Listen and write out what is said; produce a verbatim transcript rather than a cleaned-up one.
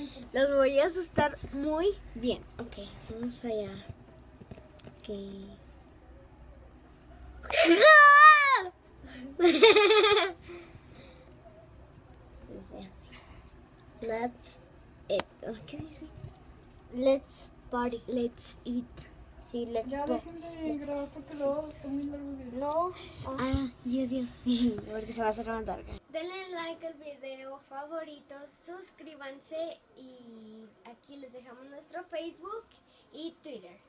Los voy a asustar muy bien. Ok, vamos allá. Ok. Let's eat. ¿Qué dice? Let's party. Let's eat. Sí, let's Ya party. dejen de grabar porque luego está muy largo el video. No. Ah, Dios, Dios. Porque se va a hacer más larga. Denle like al video, favoritos, suscríbanse y aquí les dejamos nuestro Facebook y Twitter.